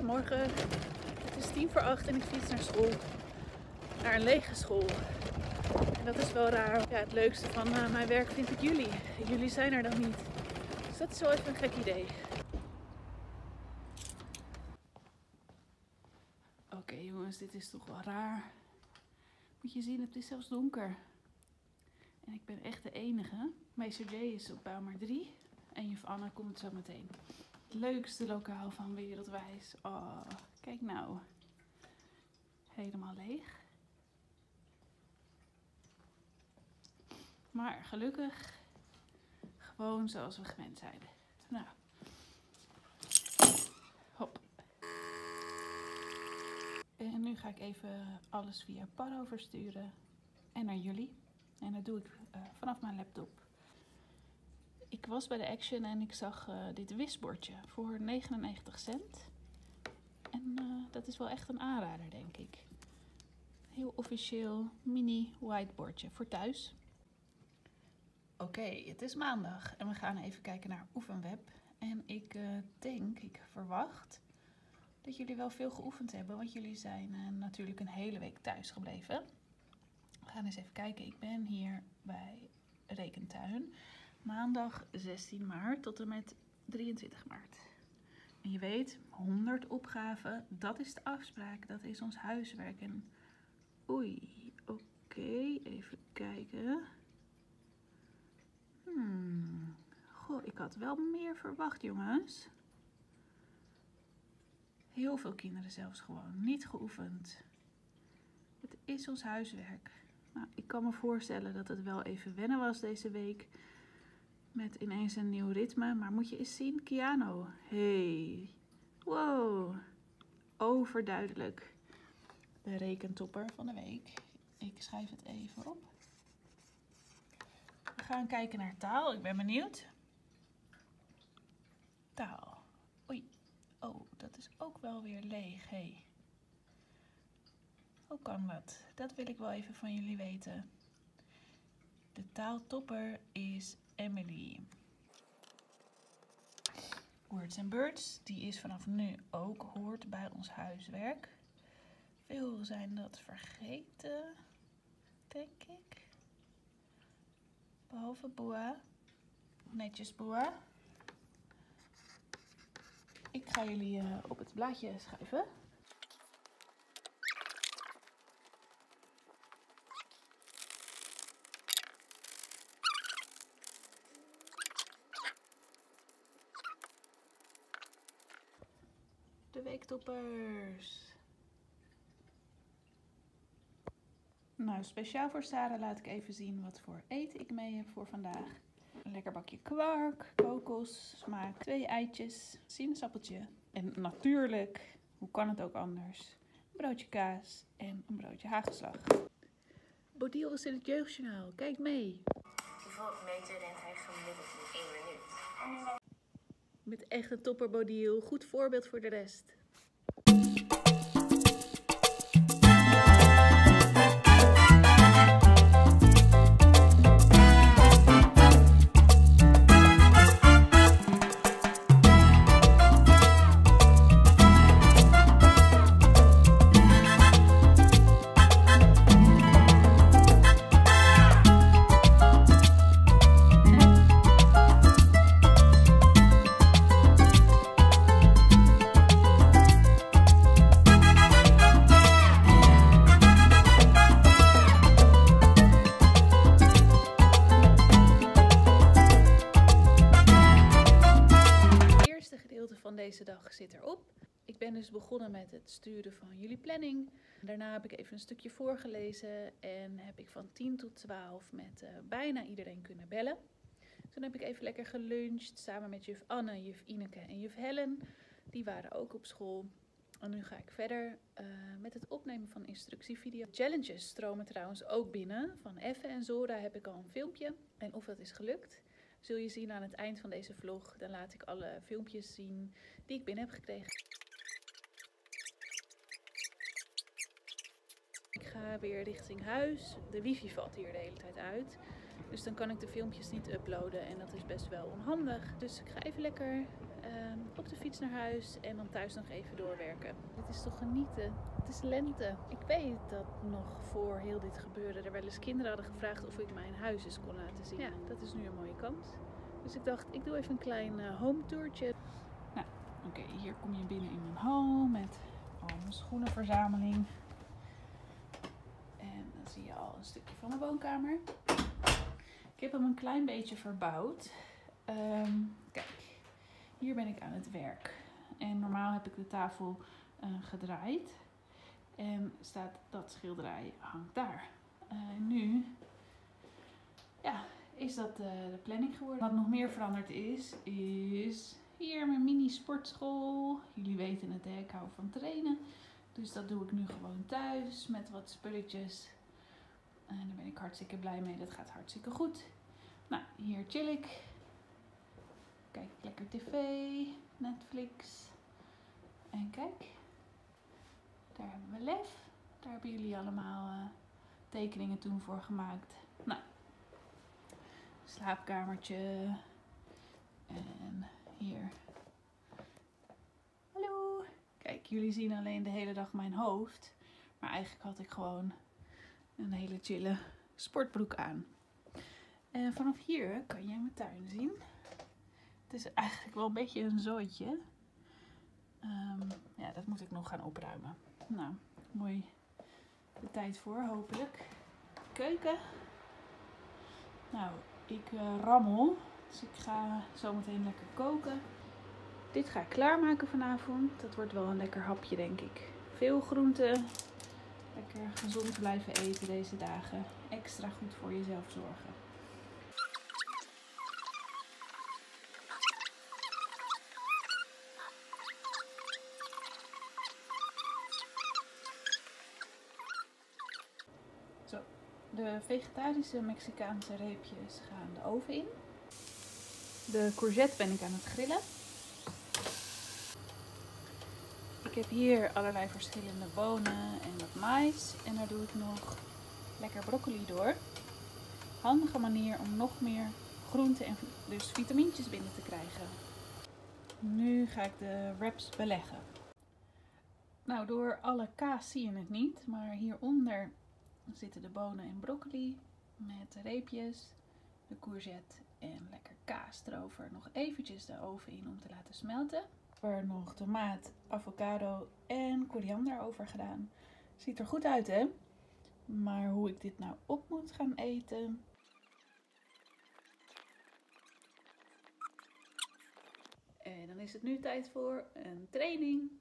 Goedemorgen. Het is 7:50 en ik fiets naar school. Naar een lege school. En dat is wel raar. Ja, het leukste van mijn werk vind ik jullie. Jullie zijn er dan niet. Dus dat is wel even een gek idee. Oké, jongens, dit is toch wel raar. Moet je zien, het is zelfs donker. En ik ben echt de enige. Meester J is op bouw maar 3. En juf Anna komt zo meteen. Het leukste lokaal van Wereldwijs. Oh, kijk nou. Helemaal leeg. Maar gelukkig gewoon zoals we gewend zijn. Nou. Hop. En nu ga ik even alles via Parro versturen. En naar jullie. En dat doe ik vanaf mijn laptop. Ik was bij de Action en ik zag dit wisbordje voor 99 cent. En dat is wel echt een aanrader, denk ik. Heel officieel mini whiteboardje voor thuis. Oké, het is maandag en we gaan even kijken naar Oefenweb. En ik verwacht dat jullie wel veel geoefend hebben, want jullie zijn natuurlijk een hele week thuis gebleven. We gaan eens even kijken. Ik ben hier bij Rekentuin. Maandag 16 maart tot en met 23 maart. En je weet, 100 opgaven, dat is de afspraak. Dat is ons huiswerk. En oei, oké, even kijken. Goh, ik had wel meer verwacht, jongens. Heel veel kinderen zelfs gewoon niet geoefend. Het is ons huiswerk. Nou, ik kan me voorstellen dat het wel even wennen was deze week. Met ineens een nieuw ritme. Maar moet je eens zien, Kiano. Hey. Wow. Overduidelijk. De rekentopper van de week. Ik schrijf het even op. We gaan kijken naar taal. Ik ben benieuwd. Taal. Oei. Oh, dat is ook wel weer leeg. Hey. Hoe kan dat? Dat wil ik wel even van jullie weten. De taaltopper is Emily. Words and Birds, die is vanaf nu ook hoort bij ons huiswerk. Veel zijn dat vergeten, denk ik. Behalve Boa. Netjes Boa. Ik ga jullie op het blaadje schrijven. De weektoppers. Nou, speciaal voor Sarah laat ik even zien wat voor eten ik mee heb voor vandaag. Een lekker bakje kwark, kokos, smaak, 2 eitjes, sinaasappeltje. En natuurlijk, hoe kan het ook anders, een broodje kaas en een broodje hagelslag. Bodil is in het jeugdjournaal, kijk mee. Hoeveel meter rent hij gemiddeld in 1 minuut? Met echt een topper, Bodil. Goed voorbeeld voor de rest. Van deze dag zit erop. Ik ben dus begonnen met het sturen van jullie planning. Daarna heb ik even een stukje voorgelezen en heb ik van 10 tot 12 met bijna iedereen kunnen bellen. Toen heb ik even lekker geluncht samen met juf Anne, juf Ineke en juf Helen. Die waren ook op school. En nu ga ik verder met het opnemen van instructievideo. Challenges stromen trouwens ook binnen. Van Effe en Zora heb ik al een filmpje. En of dat is gelukt, zul je zien aan het eind van deze vlog. Dan laat ik alle filmpjes zien die ik binnen heb gekregen. Ik ga weer richting huis. De wifi valt hier de hele tijd uit. Dus dan kan ik de filmpjes niet uploaden en dat is best wel onhandig. Dus ik ga even lekker op de fiets naar huis en dan thuis nog even doorwerken. Het is toch genieten. Het is lente. Ik weet dat nog voor heel dit gebeurde er wel eens kinderen hadden gevraagd of ik mijn huis eens kon laten zien. Ja, dat is nu een mooie kans. Dus ik dacht, ik doe even een klein home tourtje. Nou, oké, hier kom je binnen in mijn hal met al mijn schoenenverzameling. En dan zie je al een stukje van mijn woonkamer. Ik heb hem een klein beetje verbouwd. Kijk, hier ben ik aan het werk. En normaal heb ik de tafel gedraaid. En staat dat schilderij hangt daar. Nu ja, is dat de planning geworden. Wat nog meer veranderd is hier mijn mini sportschool. Jullie weten het, hè? Ik hou van trainen. Dus dat doe ik nu gewoon thuis met wat spulletjes. En daar ben ik hartstikke blij mee. Dat gaat hartstikke goed. Nou, hier chill ik. Kijk lekker tv, Netflix. En kijk, daar hebben we Lef. Daar hebben jullie allemaal tekeningen toen voor gemaakt. Nou, slaapkamertje. En hier. Hallo. Kijk, jullie zien alleen de hele dag mijn hoofd. Maar eigenlijk had ik gewoon een hele chille sportbroek aan. En vanaf hier kan je mijn tuin zien. Het is eigenlijk wel een beetje een zooitje. Ja, dat moet ik nog gaan opruimen. Nou, mooi de tijd voor, hopelijk. Keuken. Nou, ik rammel. Dus ik ga zo meteen lekker koken. Dit ga ik klaarmaken vanavond. Dat wordt wel een lekker hapje, denk ik. Veel groenten. Lekker gezond blijven eten deze dagen. Extra goed voor jezelf zorgen. Zo, de vegetarische Mexicaanse reepjes gaan de oven in. De courgette ben ik aan het grillen. Ik heb hier allerlei verschillende bonen en wat mais. En daar doe ik nog lekker broccoli door. Handige manier om nog meer groenten en dus vitamintjes binnen te krijgen. Nu ga ik de wraps beleggen. Nou, door alle kaas zie je het niet. Maar hieronder zitten de bonen en broccoli met de reepjes, de courgette en lekker kaas erover. Nog eventjes de oven in om te laten smelten. Er nog tomaat, avocado en koriander over gedaan. Ziet er goed uit, hè? Maar hoe ik dit nou op moet gaan eten. En dan is het nu tijd voor een training.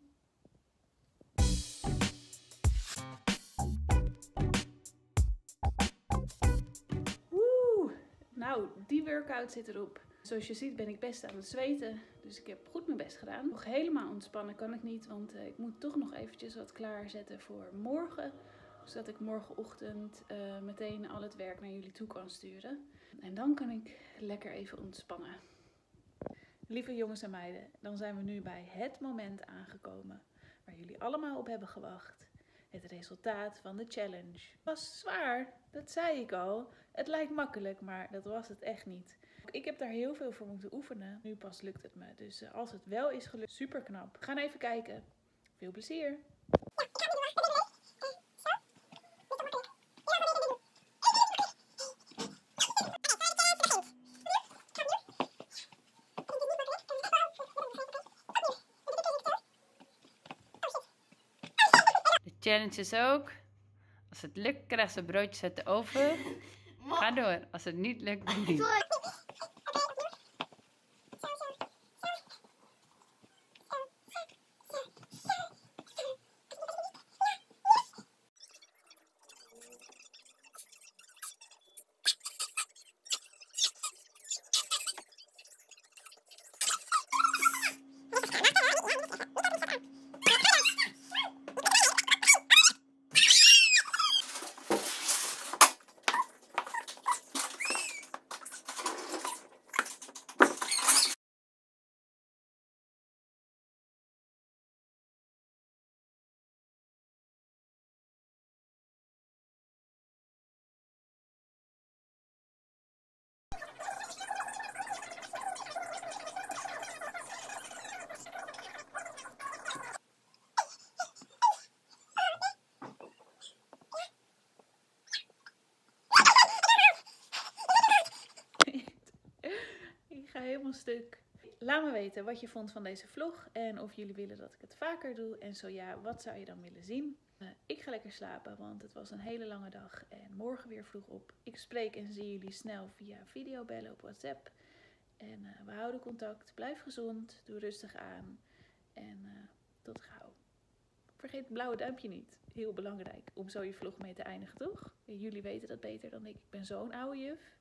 Woe! Nou, die workout zit erop. Zoals je ziet ben ik best aan het zweten, dus ik heb goed mijn best gedaan. Nog helemaal ontspannen kan ik niet, want ik moet toch nog eventjes wat klaarzetten voor morgen. Zodat ik morgenochtend meteen al het werk naar jullie toe kan sturen. En dan kan ik lekker even ontspannen. Lieve jongens en meiden, dan zijn we nu bij het moment aangekomen waar jullie allemaal op hebben gewacht. Het resultaat van de challenge. Het was zwaar, dat zei ik al. Het lijkt makkelijk, maar dat was het echt niet. Ik heb daar heel veel voor moeten oefenen. Nu pas lukt het me. Dus als het wel is gelukt, super knap. We gaan even kijken. Veel plezier! De challenge is ook, als het lukt krijg ze broodjes uit de oven. Ga door. Als het niet lukt, dan niet. stuk. Laat me weten wat je vond van deze vlog en of jullie willen dat ik het vaker doe. En zo ja, wat zou je dan willen zien? Ik ga lekker slapen, want het was een hele lange dag en morgen weer vroeg op. Ik spreek en zie jullie snel via videobellen op WhatsApp. En we houden contact. Blijf gezond, doe rustig aan en tot gauw. Vergeet het blauwe duimpje niet. Heel belangrijk om zo je vlog mee te eindigen, toch? Jullie weten dat beter dan ik. Ik ben zo'n oude juf.